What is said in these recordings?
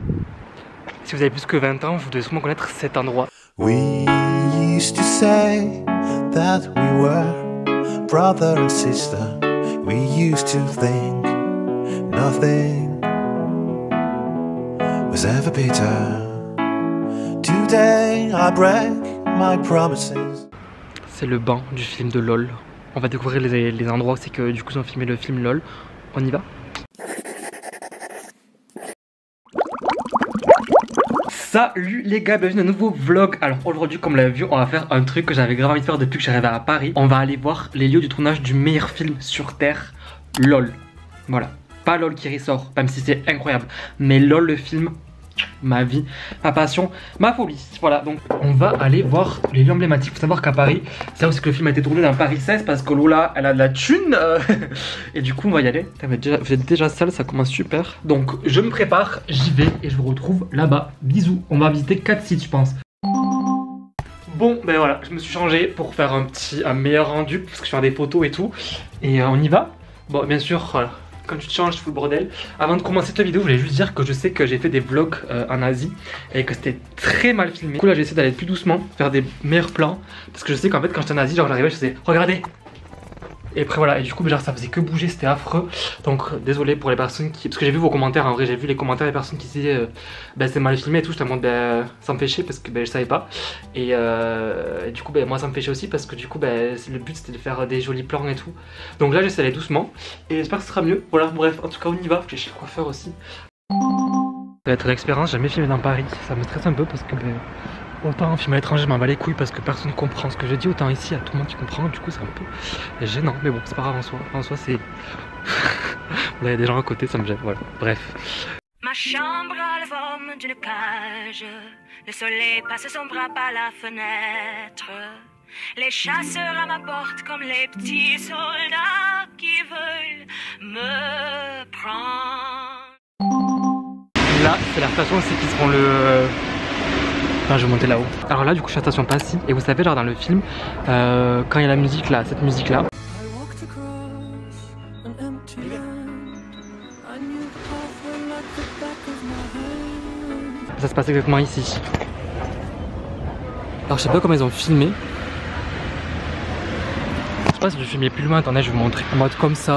Si vous avez plus que 20 ans, vous devez sûrement connaître cet endroit. We used to say that we were brother and sister. We used to think nothing was ever better. Today I break my promises. C'est le banc du film de LOL. On va découvrir les endroits où c'est que du coup ils ont filmé le film LOL. On y va? Salut les gars, bienvenue dans un nouveau vlog. Alors aujourd'hui, comme vous l'avez vu, on va faire un truc que j'avais grave envie de faire depuis que j'arrivais à Paris. On va aller voir les lieux du tournage du meilleur film sur Terre, LOL. Voilà, pas LOL qui ressort, même si c'est incroyable, mais LOL le film, ma vie, ma passion, ma folie. Voilà, donc on va aller voir les lieux emblématiques. Faut savoir qu'à Paris, c'est là où que le film a été tourné dans Paris 16 parce que Lola, elle a de la thune. Et du coup, on va y aller. Vous êtes déjà sale, ça commence super. Donc je me prépare, j'y vais et je vous retrouve là-bas. Bisous. On va visiter 4 sites, je pense. Bon, ben voilà, je me suis changé pour faire un meilleur rendu parce que je vais faire des photos et tout. Et on y va. Bon, bien sûr, voilà. Quand tu te changes, je fous le bordel. Avant de commencer cette vidéo, je voulais juste dire que je sais que j'ai fait des vlogs en Asie et que c'était très mal filmé. Du coup là j'ai essayé d'aller plus doucement, faire des meilleurs plans. Parce que je sais qu'en fait quand j'étais en Asie, genre j'arrivais, je faisais regardez. Et après voilà, et du coup genre ça faisait que bouger, c'était affreux. Donc désolé pour les personnes qui... Parce que j'ai vu vos commentaires, en vrai j'ai vu les commentaires des personnes qui disaient bah c'est mal filmé et tout, je te montre bah ça me fait chier parce que bah, je savais pas. Et du coup bah, moi ça me fait chier aussi parce que du coup bah, le but c'était de faire des jolis plans et tout. Donc là j'essaie d'aller doucement et j'espère que ce sera mieux. Voilà bref, en tout cas on y va, faut que j'ai chez le coiffeur aussi. Ça va être l'expérience, jamais filmé dans Paris, ça me stresse un peu parce que bah, autant filmer à l'étranger, je m'en bats les couilles parce que personne ne comprend ce que je dis, autant ici, il y a tout le monde qui comprend, du coup c'est un peu gênant, mais bon, c'est pas grave en soi c'est... Là, il y a des gens à côté, ça me gêne, voilà, bref. Ma chambre a la forme d'une cage, le soleil passe son bras par la fenêtre, les chasseurs à ma porte comme les petits soldats qui veulent me prendre. Là, c'est la station aussi qui seront le... Enfin, je vais monter là-haut. Alors là, du coup, je suis à la station Passy. Et vous savez, genre dans le film, quand il y a la musique là, cette musique là. Ça se passe exactement ici. Alors, je sais pas comment ils ont filmé. Je sais pas si je filmais plus loin. Attendez, je vais vous montrer en mode comme ça.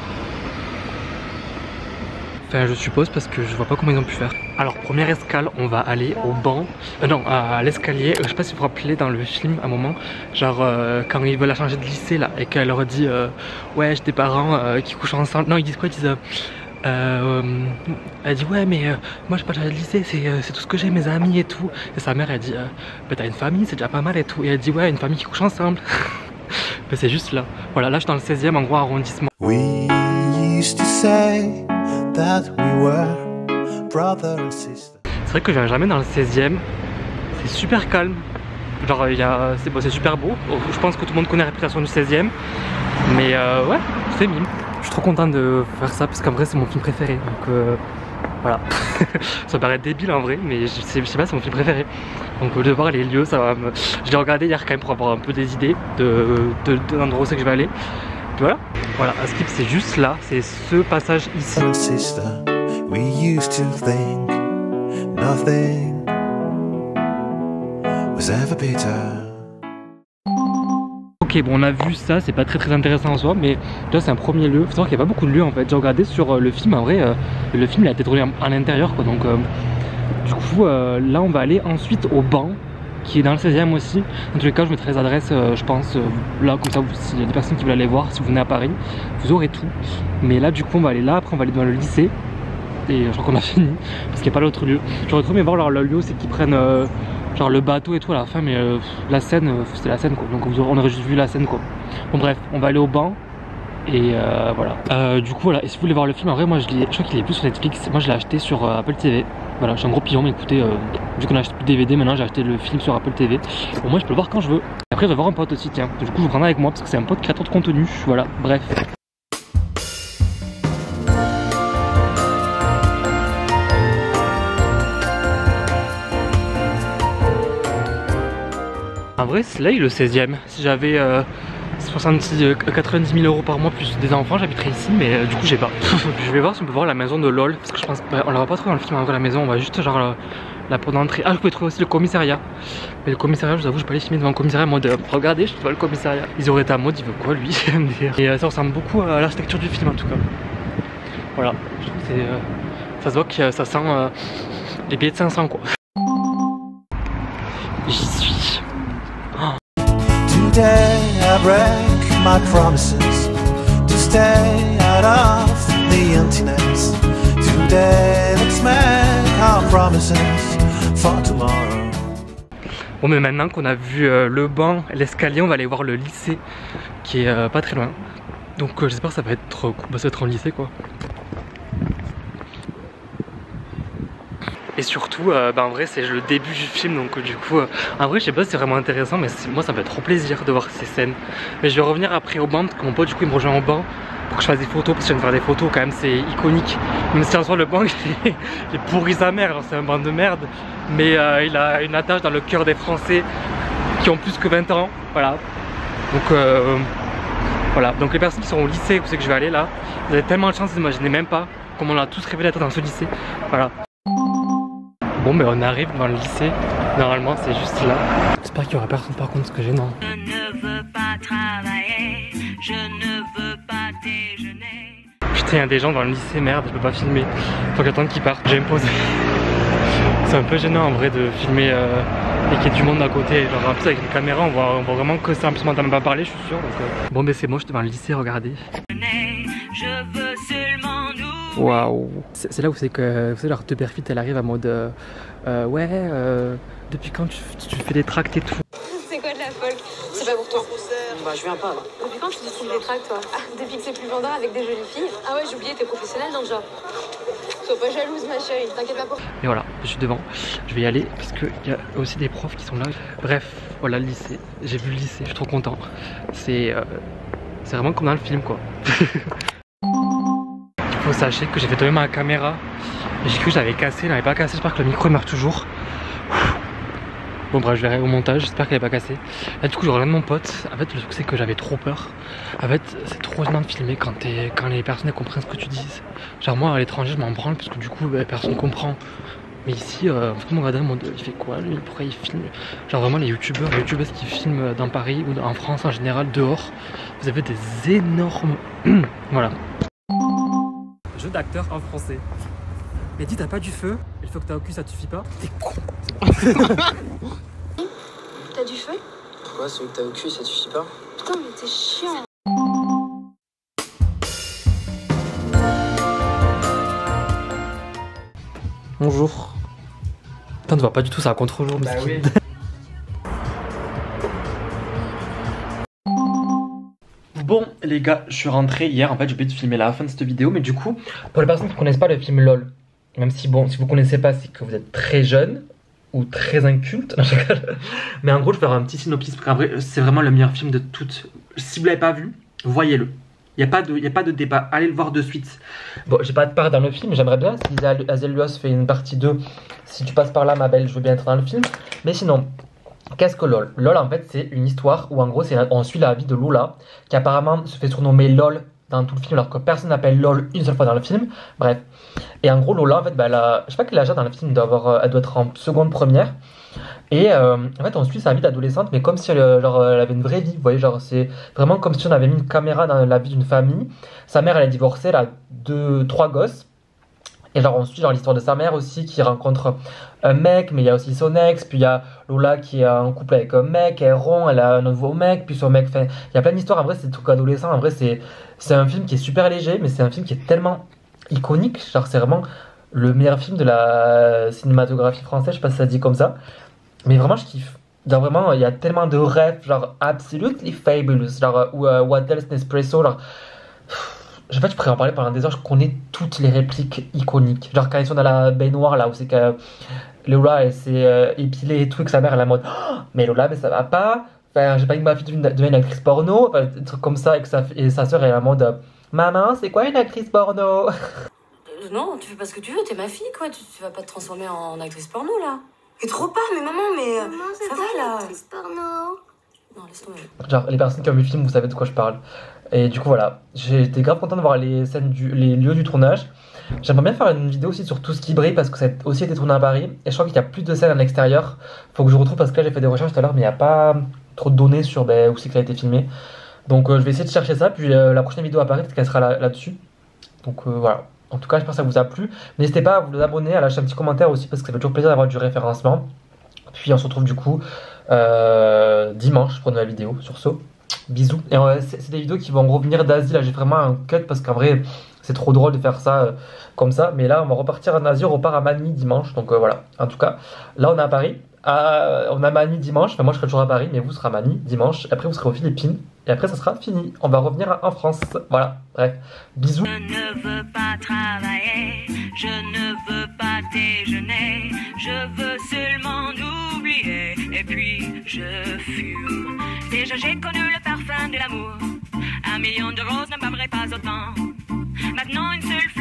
Enfin, je suppose parce que je vois pas comment ils ont pu faire. Alors, première escale, on va aller au banc. Non, à l'escalier. Je sais pas si vous vous rappelez dans le film, à un moment, genre quand ils veulent la changer de lycée là, et qu'elle leur dit ouais, j'ai des parents qui couchent ensemble. Non, ils disent quoi? Ils disent elle dit ouais, mais moi j'ai pas changer de lycée, c'est tout ce que j'ai, mes amis et tout. Et sa mère elle dit bah t'as une famille, c'est déjà pas mal et tout. Et elle dit ouais, une famille qui couche ensemble. Mais c'est juste là. Voilà, là je suis dans le 16e en gros arrondissement. We used to say that we were brother and sister. C'est vrai que je viens jamais dans le 16e. C'est super calme. Genre c'est super beau. Je pense que tout le monde connaît la réputation du 16e. Mais ouais, c'est mime. Je suis trop content de faire ça parce qu'en vrai c'est mon film préféré. Donc voilà. Ça paraît débile en vrai, mais je sais pas, c'est mon film préféré. Donc de voir les lieux, ça va me... Je l'ai regardé hier quand même pour avoir un peu des idées de l'endroit où c'est que je vais aller. Voilà, voilà, à Skip c'est juste là, c'est ce passage ici. Sister, we used to think nothing was ever better. Ok, bon on a vu ça, c'est pas très intéressant en soi, mais là c'est un premier lieu. Faut savoir qu'il n'y a pas beaucoup de lieux en fait. J'ai regardé sur le film, en vrai, le film il a été tourné à l'intérieur quoi, donc du coup là on va aller ensuite au banc qui est dans le 16e aussi. Dans tous les cas je mettrai les adresses je pense là comme ça s'il y a des personnes qui veulent aller voir, si vous venez à Paris vous aurez tout. Mais là du coup on va aller là, après on va aller dans le lycée et je crois qu'on a fini parce qu'il n'y a pas l'autre lieu. J'aurais trop aimé voir leur lieu, c'est qu'ils prennent genre le bateau et tout à la fin, mais la scène c'était la scène quoi, donc on aurait juste vu la scène quoi. Bon bref, on va aller au banc. Et voilà. Du coup voilà, et si vous voulez voir le film, en vrai moi je crois qu'il est plus sur Netflix. Moi je l'ai acheté sur Apple TV. Voilà, je suis un gros pigeon, mais écoutez, vu qu'on a acheté plus de DVD, maintenant j'ai acheté le film sur Apple TV. Bon, moi je peux le voir quand je veux. Et après je vais voir un pote aussi, tiens. Du coup je vous prendrai avec moi parce que c'est un pote créateur de contenu. Voilà, bref. En vrai, c'est là le 16e. Si 90 000 euros par mois plus des enfants, j'habiterai ici, mais du coup j'ai pas. Je vais voir si on peut voir la maison de LOL, parce que je pense on la voit pas trop dans le film en vrai la maison, on va juste genre la porte d'entrée. Ah, je pouvais trouver aussi le commissariat. Mais le commissariat, je vous avoue, je peux aller filmer devant le commissariat en mode regardez, je vois le commissariat. Ils auraient été en mode, il veut quoi lui? Et ça ressemble beaucoup à l'architecture du film en tout cas. Voilà, je trouve que c'est. Ça se voit que ça sent les billets de 500 quoi. J'y suis. Oh. Today I break my promises to stay out of the emptiness. Today let's make our promises for tomorrow. Bon mais maintenant qu'on a vu le banc, l'escalier, on va aller voir le lycée qui est pas très loin. Donc j'espère que ça va être cool, ça va être en lycée quoi. Et surtout, en vrai c'est le début du film donc du coup, en vrai je sais pas si c'est vraiment intéressant mais moi ça me fait trop plaisir de voir ces scènes. Mais je vais revenir après au banc parce que mon pote du coup il me rejoint au banc pour que je fasse des photos parce que je viens de faire des photos quand même, c'est iconique. Même si en soi le banc il est pourri sa mère, c'est un banc de merde. Mais il a une attache dans le cœur des Français qui ont plus que 20 ans, voilà. Donc voilà, donc les personnes qui sont au lycée, vous savez que je vais aller là, vous avez tellement de chance, vous imaginez même pas comme on a tous rêvé d'être dans ce lycée, voilà. Bon mais on arrive devant le lycée, normalement c'est juste là. J'espère qu'il y aura personne par contre, ce que gênant. Je ne veux pas travailler, je ne veux pas déjeuner. Putain, il y a des gens dans le lycée, merde, je peux pas filmer. Faut que j'attende qu'ils partent, je vais me poser. C'est un peu gênant en vrai de filmer et qu'il y ait du monde à côté. Genre en plus avec une caméra on voit vraiment que ça, en plus on m'entend même pas parler je suis sûr. Donc, Bon mais c'est moi, je suis devant le lycée, regardez. Je veux seulement nous. Waouh. C'est là où c'est que, vous savez, leur Tupperfit elle arrive à mode depuis quand tu fais des tracts et tout. C'est quoi de la folk? C'est pas pour toi. Bah je viens pas là. Depuis quand tu dessines des tracts toi? Depuis que c'est plus vendeur avec des jolies filles? Ah ouais, j'ai oublié, t'es professionnelle dans le genre. Sois pas jalouse ma chérie, t'inquiète pas pour. Et voilà, je suis devant, je vais y aller parce qu'il y a aussi des profs qui sont là. Bref, voilà le lycée, j'ai vu le lycée, je suis trop content. C'est vraiment comme dans le film quoi. Il faut sachez que j'ai fait tomber ma caméra. J'ai cru que j'avais cassé, elle n'avait pas cassé, j'espère que le micro il marche toujours. Bon bref, je verrai au montage, j'espère qu'elle n'est pas cassée. Là du coup je reviens de mon pote. En fait le truc c'est que j'avais trop peur. En fait c'est trop gênant de filmer quand les personnes comprennent ce que tu dis. Genre moi à l'étranger je m'en branle parce que du coup personne comprend. Mais ici en fait mon gardien il fait quoi lui, pourquoi il filme? Genre vraiment les youtubeuses qui filment dans Paris ou en France en général dehors, vous avez des énormes... Voilà. Jeu d'acteur en français. Mais dis t'as pas du feu? Il faut que t'as au cul, ça te suffit pas? T'es con. T'as du feu? Pourquoi celui que t'as au cul ça te suffit pas? Putain mais t'es chiant. Bonjour. Putain, on ne voit pas du tout ça à contre-jour. Bah oui. Bon les gars, je suis rentré hier, en fait j'ai oublié de filmer la fin de cette vidéo, mais du coup, pour les personnes qui ne connaissent pas le film LOL, même si bon, si vous connaissez pas, c'est que vous êtes très jeune ou très inculte, mais en gros je vais faire un petit synopsis, parce qu'en vrai c'est vraiment le meilleur film de toutes. Si vous l'avez pas vu, voyez-le. Il n'y a pas de débat, allez le voir de suite. Bon, j'ai pas de part dans le film, j'aimerais bien si Azelios fait une partie 2. Si tu passes par là, ma belle, je veux bien être dans le film. Mais sinon, qu'est-ce que LOL? LOL, en fait, c'est une histoire où en gros, on suit la vie de Lola, qui apparemment se fait surnommer LOL dans tout le film, alors que personne n'appelle LOL une seule fois dans le film. Bref. Et en gros, Lola, en fait, je sais pas quel âge dans le film, elle doit être en seconde première. Et en fait on suit sa vie d'adolescente mais comme si elle avait une vraie vie, vous voyez, genre c'est vraiment comme si on avait mis une caméra dans la vie d'une famille. Sa mère elle est divorcée, elle a 3 gosses. Et genre on suit l'histoire de sa mère aussi qui rencontre un mec, mais il y a aussi son ex. Puis il y a Lola qui est en couple avec un mec, elle rompt, elle a un nouveau mec, puis son mec, enfin il y a plein d'histoires. En vrai c'est des trucs adolescents, en vrai c'est un film qui est super léger, mais c'est un film qui est tellement iconique. Genre c'est vraiment le meilleur film de la cinématographie française, je sais pas si ça se dit comme ça. Mais vraiment je kiffe. Genre vraiment il y a tellement de rêves, genre absolutely fabulous, genre ou What Else Nespresso, genre en fait je pourrais en parler pendant des heures, je connais toutes les répliques iconiques. Genre quand ils sont dans la baignoire là où c'est que Lola elle s'est épilée et tout, que sa mère elle est en mode oh, mais Lola mais ça va pas, enfin j'ai pas dit que ma fille devienne une actrice porno, enfin des trucs comme ça, et sa soeur elle est en mode maman c'est quoi une actrice porno? Non, tu fais pas ce que tu veux, t'es ma fille quoi, tu vas pas te transformer en actrice porno là. Et trop pas, mais maman, ça va là. Actrice porno. Non, laisse tomber. Genre, les personnes qui ont vu le film, vous savez de quoi je parle. Et du coup, voilà. J'ai été grave content de voir les lieux du tournage. J'aimerais bien faire une vidéo aussi sur tout ce qui brille parce que ça a aussi été tourné à Paris. Et je crois qu'il y a plus de scènes à l'extérieur. Faut que je retrouve parce que là, j'ai fait des recherches tout à l'heure, mais il n'y a pas trop de données sur où c'est que ça a été filmé. Donc, je vais essayer de chercher ça. Puis la prochaine vidéo à Paris, peut-être qu'elle sera là-dessus. Donc, voilà. En tout cas, j'espère que ça vous a plu. N'hésitez pas à vous abonner, à lâcher un petit commentaire aussi parce que ça fait toujours plaisir d'avoir du référencement. Puis, on se retrouve du coup dimanche pour une nouvelle vidéo. Sur ce, bisous. Et c'est des vidéos qui vont revenir d'Asie. Là, j'ai vraiment un cut parce qu'en vrai, c'est trop drôle de faire ça comme ça. Mais là, on va repartir en Asie. On repart à Manille dimanche. Donc voilà. En tout cas, là, on est à Paris. On a Manille dimanche. Enfin, moi, je serai toujours à Paris, mais vous serez à Manille dimanche. Après, vous serez aux Philippines. Et après, ça sera fini. On va revenir en France. Voilà. Bref. Bisous. Je ne veux pas travailler, je ne veux pas déjeuner, je veux seulement oublier, et puis je fume. Déjà j'ai connu le parfum de l'amour, 1 million de roses ne m'aimerait pas autant. Maintenant une seule